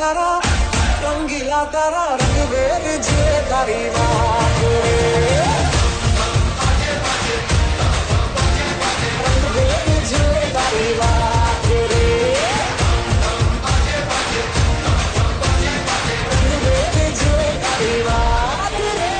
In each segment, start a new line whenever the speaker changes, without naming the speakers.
तारा रंगीला तारा रंग वेद जे तारी बात रे रंग वेद जे तारी बात रे रंग वेद जे तारी बात रे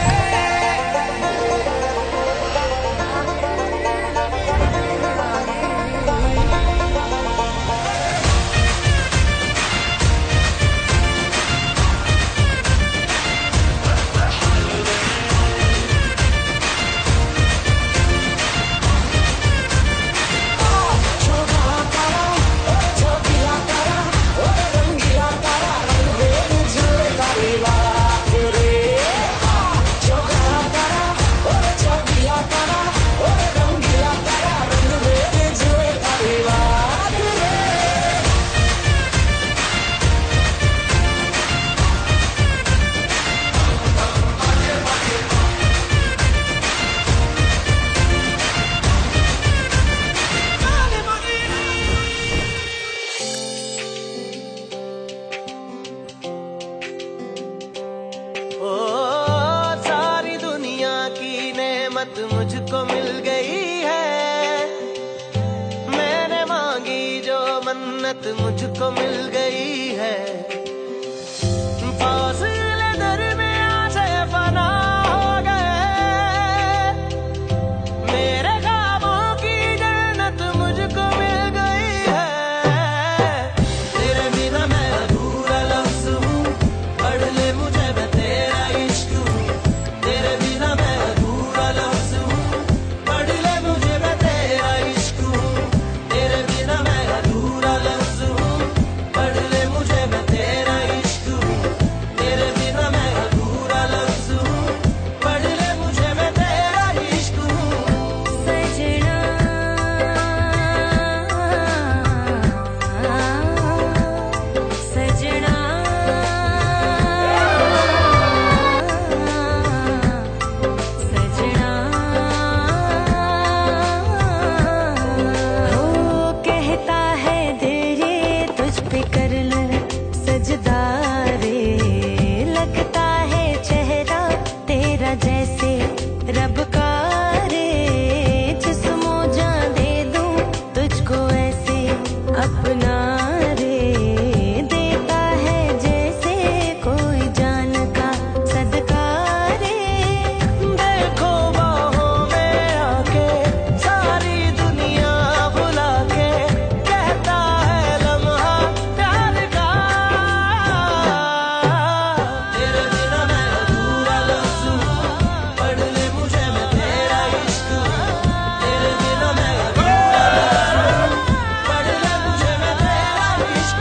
मुझको मिल गई है, मैंने मांगी जो मन्नत मुझको मिल गई है। फासले दरमियां से फना हो गए, मेरे ख्वाबों की जन्नत मुझको मिल गई है। तेरे बिना मैं अधूरा लफ्ज़ हूँ, पढ़ ले मुझे मैं तेरा इश्क हूँ। तेरे बिना मैं लगता है चेहरा तेरा जैसे रब का रे, जिस्मो जान दे दूं तुझको ऐसे अपना रे, देता है जैसे कोई जान का सदका रे। देखो बाहों में आके सारी दुनिया भुला के, कहता है लम्हा प्यार का। तेरे बिना मैं अधूरा लफ्ज़ हूँ, पढ़ ले मुझे मैं तेरा इश्क हूँ। तेरे बिना मैं अधूरा लफ्ज़ हूँ, पढ़ ले मुझे मैं तेरा इश्क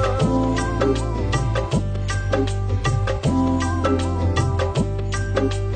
हूँ।